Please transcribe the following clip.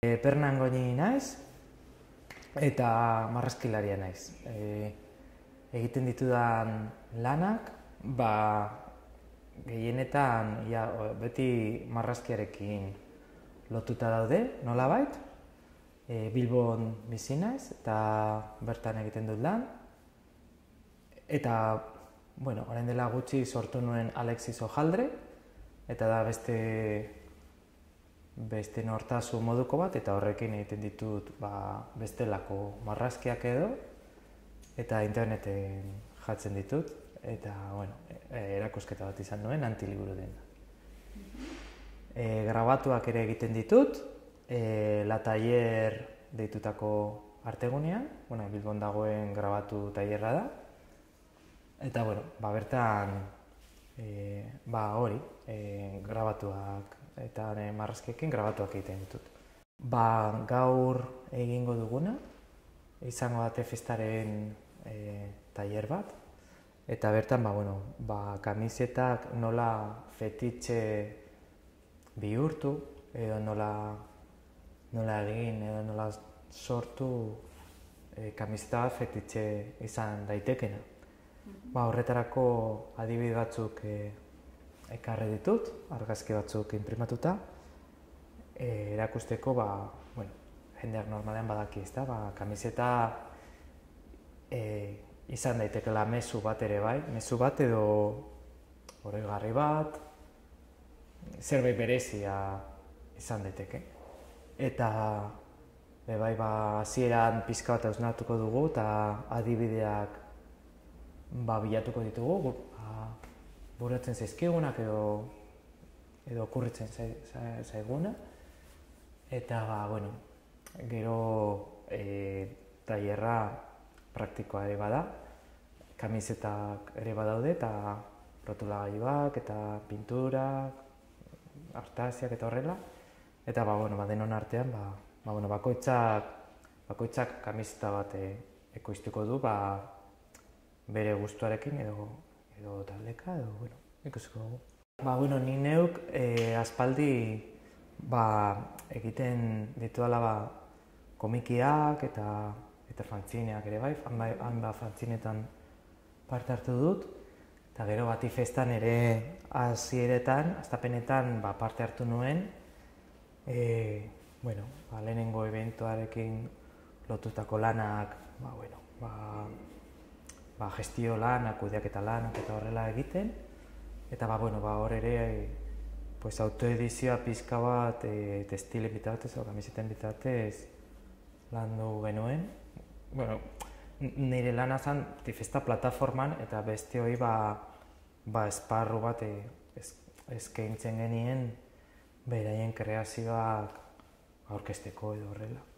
Pernan Goñi naiz eta marrazkilaria naiz. Egiten ditudan lanak, gehienetan beti marrazkiarekin lotuta daude, nolabait. Bilbon bizi naiz eta bertan egiten dut lan. Eta, orain dela gutxi sortu nuen Alexis Ojaldre, eta da beste nortazu moduko bat, eta horrekin egiten ditut bestelako marrazkiak edo, eta interneten jartzen ditut, eta erakusketa bat izan nuen antiliburu dena. Grabatuak ere egiten ditut, La Taller deitutako artegunean, Bilbon dagoen grabatu tailerra da, eta bertan hori, grabatuak eta marrazkiekin grabatuak egiten ditut. Gaur egingo duguna, izango da festaren tailer bat, eta bertan kamisetak nola fetitxe bihurtu, edo nola egin, edo nola sortu kamiseta bat fetitxe izan daitekena. Horretarako adibide batzuk ekarri ditut, argazki batzuk inprimatuta, erakusteko, jendeak normalean badaki, ezta? Kamiseta izan daitekela mezu bat ere bai, mezu bat edo oroigarri bat, zerbait berezia izan daiteke. Eta hasieran pixka bat hausnartuko dugu eta adibideak bilatuko ditugu, burutzen zaizkigunak edo okurritzen zaiguna. Eta gero tailerra praktikoa ere bada, kamisetak ere badaude eta rotulagailuak eta pinturak, artaziak eta horrela. Eta denon artean, bakoitzak kamiseta bat ekoiztuko du bere gustuarekin edo taldeka, ikusiko dugu. Ni neuk aspaldi egiten ditudala komikiak eta fantzineak ere bai, hainbat fantzinetan parte hartu dut, eta gero bati festan ere hasieretan, hastapenetan parte hartu nuen, lehenengo eventuarekin lotutako lanak, gestio lanak, kudeaketa lanak eta horrela egiten, eta hor ere autoedizioa pixka bat textilen bitartez, kamiseten bitartez landu genuen. Nire lana zen festa plataforman eta beste hori esparru bat eskaintzen genien beraien kreazioak aurkezteko edo horrela.